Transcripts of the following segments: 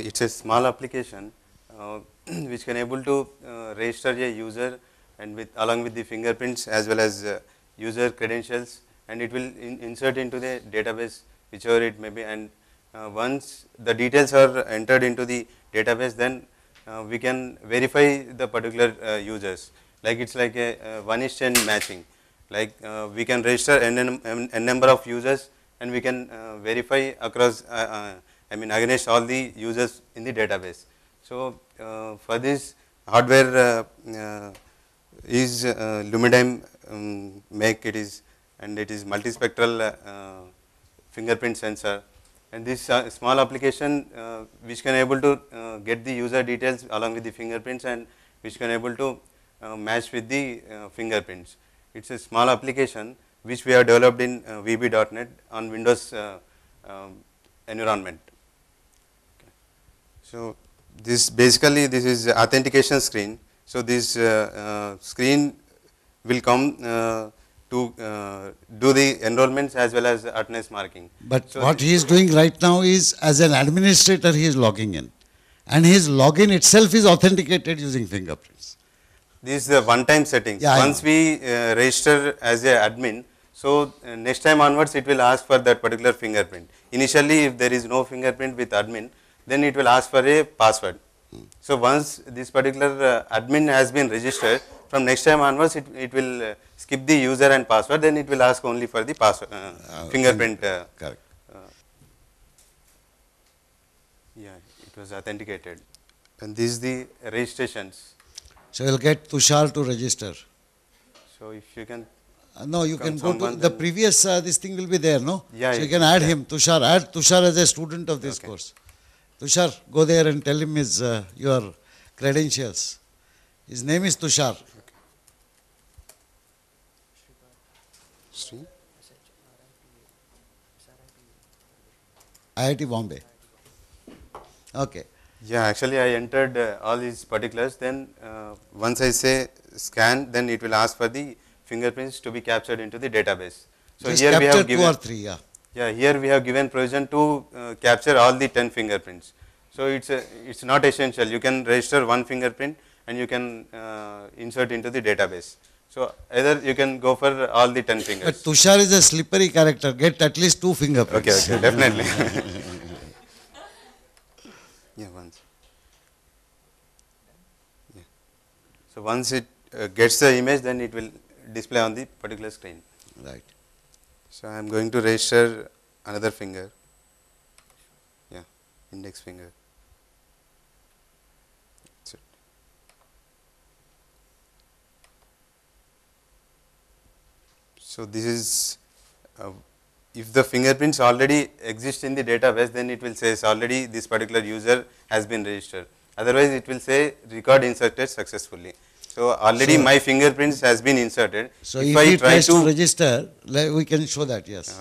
it's a small application which can able to register a user and with along with the fingerprints as well as user credentials, and it will insert into the database whichever it may be, and once the details are entered into the database, then we can verify the particular users, like it's like a 1:n matching, like we can register n number of users and we can verify across I mean against all the users in the database. So for this hardware is Lumidyne make it is, and it is multispectral fingerprint sensor, and this small application which can able to get the user details along with the fingerprints and which can able to match with the fingerprints. It's a small application which we have developed in VB.NET on Windows environment. Okay. So this basically this is authentication screen. So this screen will come to do the enrollments as well as attendance marking. But so what he is doing right now is, as an administrator, he is logging in, and his login itself is authenticated using fingerprints. This is the one-time settings. Yeah, once we register as a admin, so next time onwards it will ask for that particular fingerprint. Initially, if there is no fingerprint with admin, then it will ask for a password. So once this particular admin has been registered, from next time onwards it will skip the user and password, then it will ask only for the password fingerprint. Correct. Yeah, it was authenticated, and this is the registrations. So you'll get Tushar to register. So if you can. No, you can go to the previous, this thing will be there, no? Yeah. So you can add him, Tushar, add Tushar as a student of this course. Tushar, go there and tell him his, your credentials. His name is Tushar. Okay. IIT Bombay. Okay. Yeah, actually I entered all these particulars, then once I say scan, then it will ask for the fingerprints to be captured into the database. So just here we have given 2 or 3, yeah. Yeah, here we have given provision to capture all the 10 fingerprints. So it's not essential. You can register one fingerprint and you can insert into the database. So either you can go for all the 10 fingers. But Tushar is a slippery character. Get at least 2 fingerprints. Okay, definitely. Yeah, once. Yeah. So once it gets the image, then it will display on the particular screen. Right. So I am going to register another finger. Yeah, index finger. That's it. So this is if the fingerprints already exist in the database, then it will say already this particular user has been registered. Otherwise, it will say record inserted successfully. So already my fingerprints has been inserted. So if he tries to register, we can show that, yes.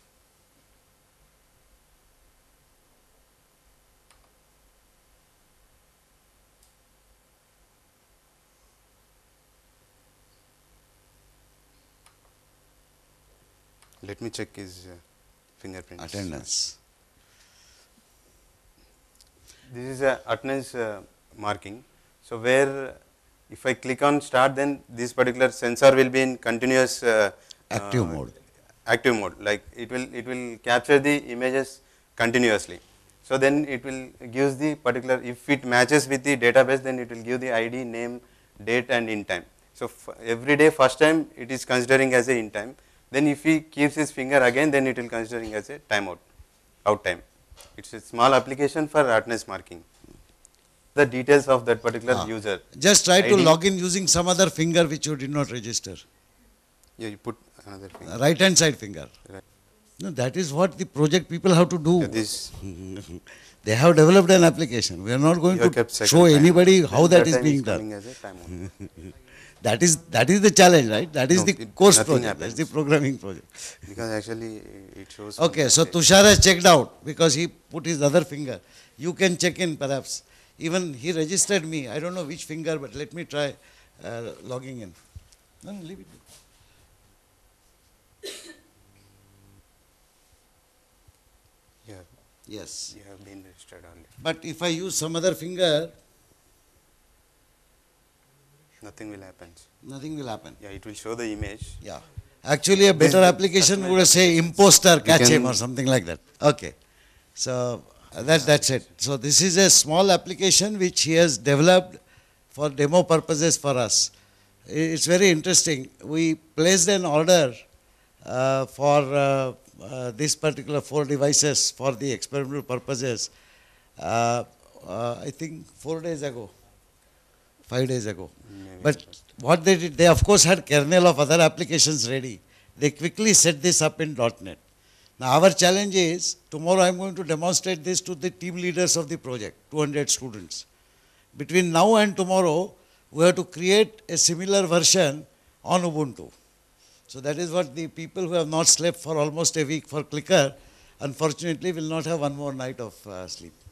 Let me check his fingerprints. Attendance. This is a attendance marking. So where if I click on start, then this particular sensor will be in continuous active mode. Active mode, like it will capture the images continuously. So then it will gives the particular, if it matches with the database, then it will give the ID, name, date and in time. So every day first time it is considering as a in time. Then if he keeps his finger again, then it will considering as a timeout, out time. It's a small application for attendance marking. The details of that particular user. Just try to log in using some other finger which you did not register. Yeah, you put another finger. Right hand side finger. Right. No, that is what the project people have to do. Yeah, this. They have developed an application. We are not going to show anybody how that is being done. That is the challenge, right? That is the course project. That is the programming project. Because actually it shows. Okay, so Tushar has checked out because he put his other finger. You can check in perhaps. Even he registered me. I don't know which finger, but let me try logging in. No, leave it. Yeah, Yes. You have been registered only. But if I use some other finger, nothing will happen. Nothing will happen. Yeah, it will show the image. Yeah. Actually, a better application would say imposter, catch him or something like that. Okay. So that's it. So this is a small application which he has developed for demo purposes for us. It's very interesting. We placed an order for this particular 4 devices for the experimental purposes, I think 4 days ago, 5 days ago. But what they did, they of course had kernel of other applications ready. They quickly set this up in .NET. Now our challenge is, tomorrow I am going to demonstrate this to the team leaders of the project, 200 students. Between now and tomorrow, we have to create a similar version on Ubuntu. So that is what the people who have not slept for almost a week for Clicker, unfortunately will not have one more night of sleep.